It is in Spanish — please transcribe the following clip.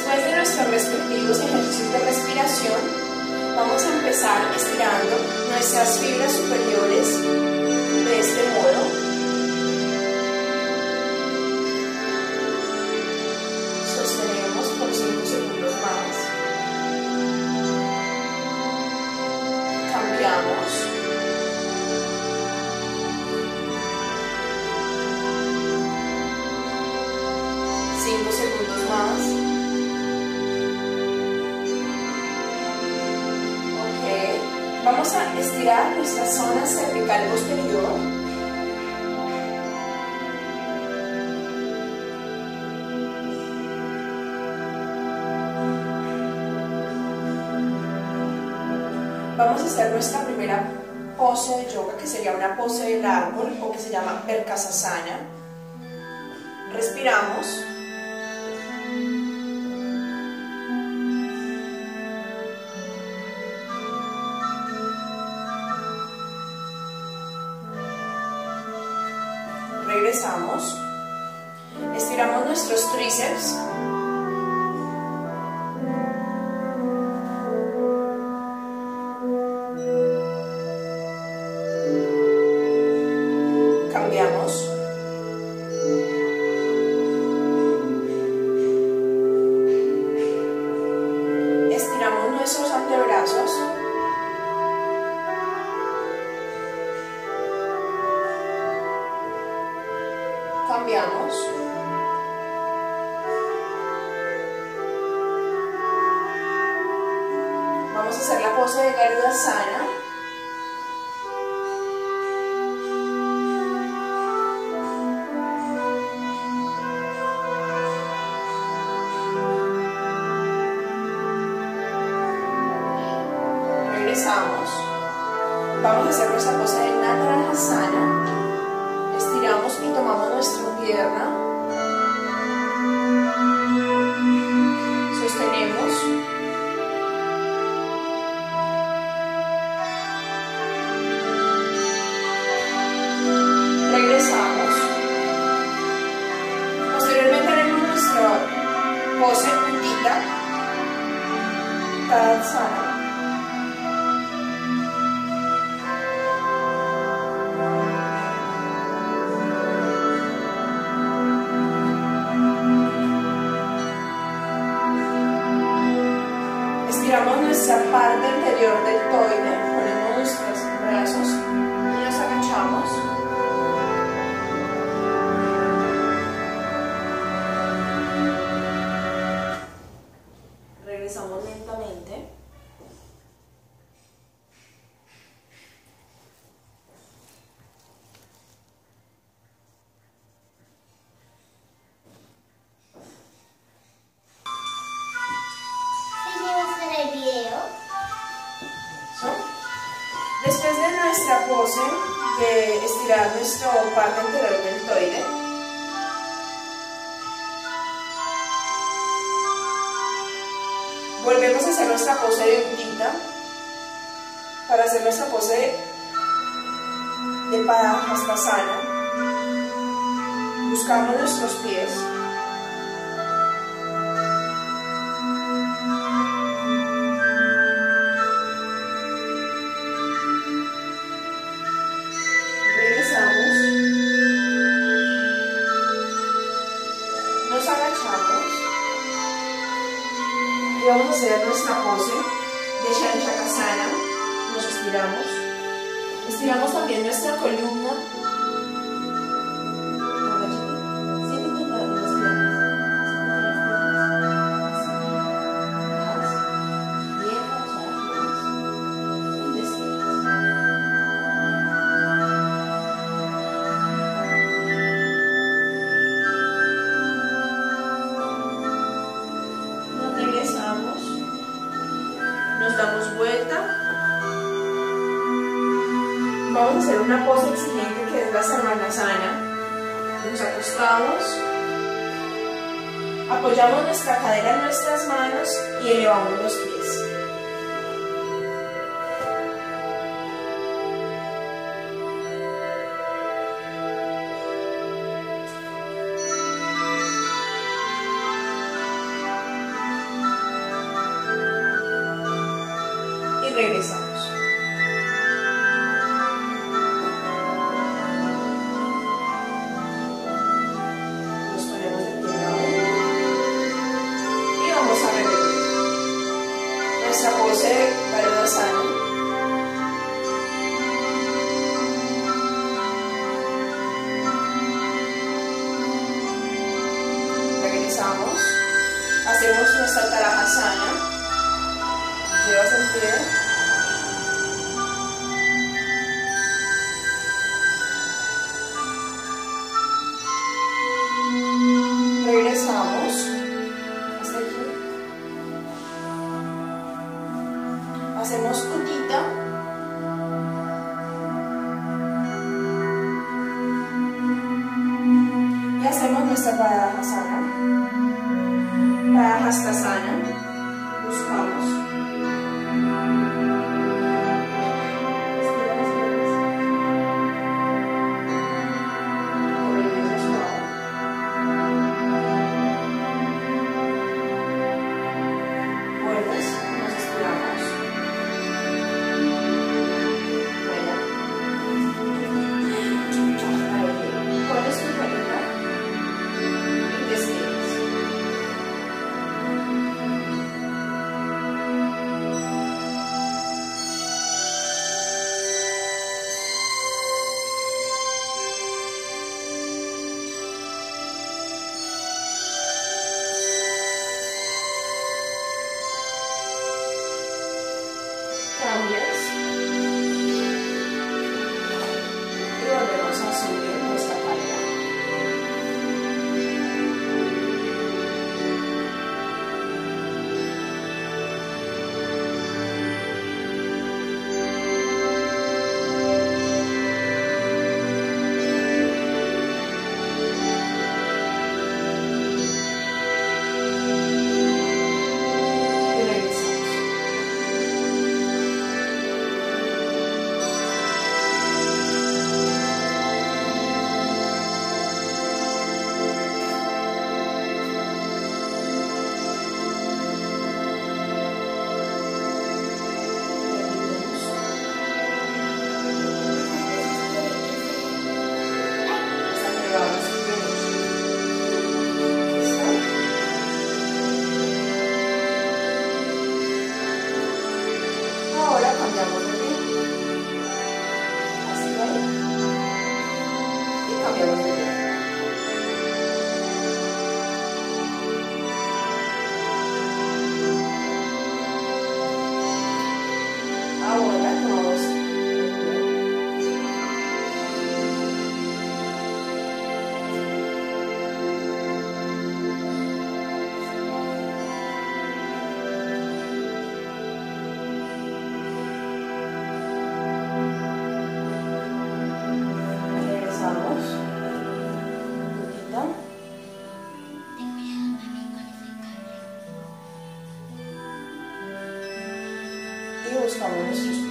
Después de nuestros respectivos ejercicios de respiración, vamos a empezar estirando nuestras fibras superiores de este modo. Sostenemos por 5 segundos más. Cambiamos. Segundos más. Ok. Vamos a estirar nuestra zona cervical posterior. Vamos a hacer nuestra primera pose de yoga, que sería una pose del árbol o que se llama Vrksasana. Respiramos. Regresamos, estiramos nuestros tríceps, cambiamos, estiramos nuestros antebrazos, cambiamos, vamos a hacer la pose de Garudasana. Regresamos, vamos a hacer nuestra pose de Natarajasana. Estiramos y tomamos nuestra pierna, sostenemos, regresamos, posteriormente haremos nuestra pose puntita, Tadasana. Estiramos nuestra parte anterior del deltoide, ponemos nuestros brazos y nos agachamos. Regresamos lentamente. Después de nuestra pose de estirar nuestra parte anterior del deltoide, volvemos a hacer nuestra pose de untita para hacer nuestra pose de Padahastasana. Buscamos nuestros pies. Nos agachamos y vamos a hacer nuestra pose de Shanchakasana. Nos estiramos. Estiramos también nuestra columna. Nos damos vuelta. Vamos a hacer una pose exigente que es la Sarvanasana. Nos acostamos, apoyamos nuestra cadera en nuestras manos y elevamos los pies. nuestra Tarahasana. Llevas el pie. Regresamos hasta aquí. Hacemos Utthita. Y hacemos nuestra Padahasana. Padahastasana. Buscamos. Cambias y volvemos a subir nuestra cadera. Y regresamos. Ahora cambiamos de pie. Así va. Y cambiamos de pie. Ahora tomamos el pie. Regresamos. Utthita. Y buscamos nuestros pies.